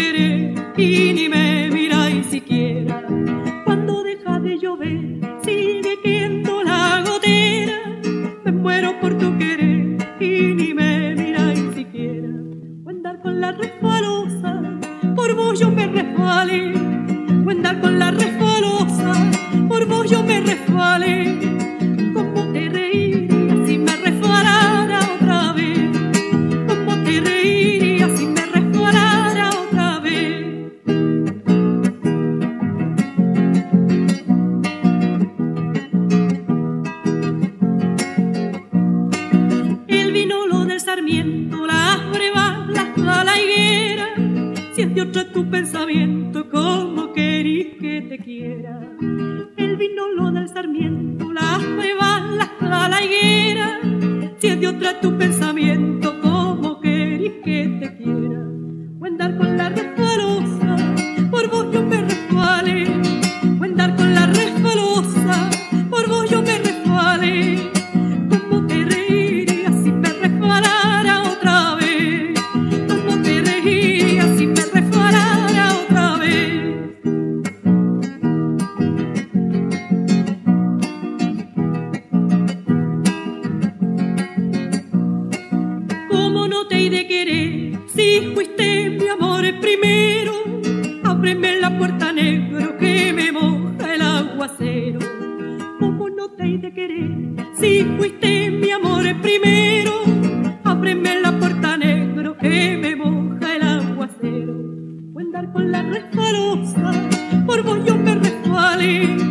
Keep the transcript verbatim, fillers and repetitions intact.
querer y ni me miráis siquiera. Cuando deja de llover, sigue cayendo la gotera. Me muero por tu querer y ni me miráis siquiera. O andar con la resbalosa, por vos yo me resbalé. O andar con la resbalosa, por vos yo me resbalé. ¿Cómo te reirías si me resbalara otra vez? ¿Cómo te reirías si me resbalara otra vez? El vino lo del sarmiento, las brevas, la, la higuera. Si es de otra tu pensamiento, ¿cómo querís que te quiera? El vino lo del sarmiento, las brevas, la, la higuera. Si es de otra tu pensamiento, ¿cómo querís que te quiera? O andar con la resbalosa, por vos yo me resbalé. O andar con la resbalosa, por vos yo me resbalé. ¿Cómo te reirías si me resbalara otra vez? ¿Cómo te reirías si me resbalara otra vez? ¿Cómo no te he de querer si fuiste mi amor el primero? Ábreme la puerta, negro, que me moja el aguacero. ¿Cómo no te he de querer si fuiste mi amor el primero? Ábreme la puerta, negro, que me moja el aguacero. O andar con la resbalosa, por vos yo me resbalé.